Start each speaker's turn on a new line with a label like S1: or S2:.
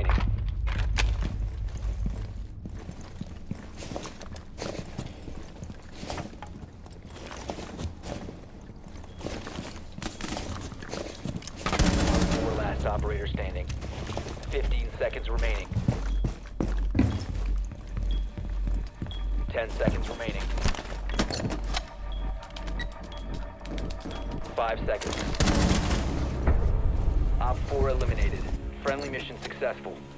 S1: remaining. Four last operator standing. 15 seconds remaining. 10 seconds remaining. 5 seconds. Op 4 eliminated. Friendly mission successful.